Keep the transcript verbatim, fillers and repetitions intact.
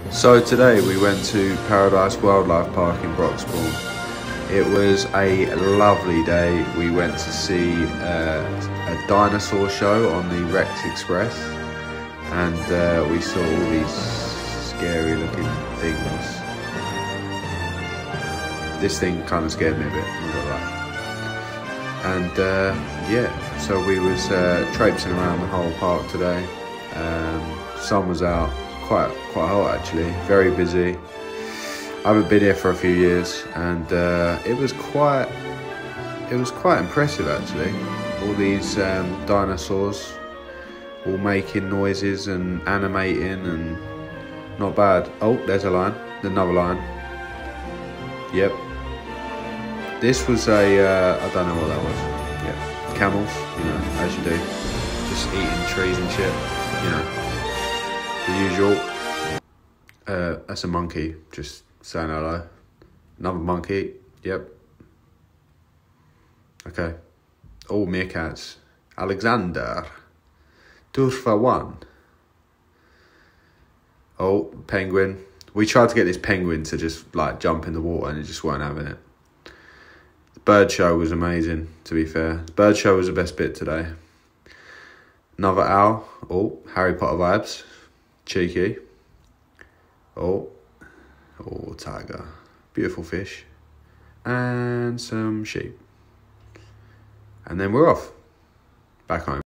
So today we went to Paradise Wildlife Park in Broxbourne. It was a lovely day. We went to see uh, a dinosaur show on the Rex Express, and uh, we saw all these scary looking things. This thing kind of scared me a bit, not gonna lie. And uh, yeah, so we was uh, traipsing around the whole park today. Um, sun was out, quite quite hot actually, very busy. I haven't been here for a few years, and uh, it was quite it was quite impressive actually. All these um, dinosaurs all making noises and animating, and not bad. Oh, there's a lion, another lion. Yep. This was a, uh, I don't know what that was. Yeah, camels, you know, as you do. Just eating trees and shit, you know. The usual. Uh, that's a monkey, just saying hello. Another monkey, yep. Okay. Oh, meerkats. Alexander. Turfa one. Oh, penguin. We tried to get this penguin to just like jump in the water and it just weren't having it. The bird show was amazing, to be fair. The bird show was the best bit today. Another owl. Oh, Harry Potter vibes. Cheeky. Oh. Oh, tiger. Beautiful fish. And some sheep. And then we're off. Back home.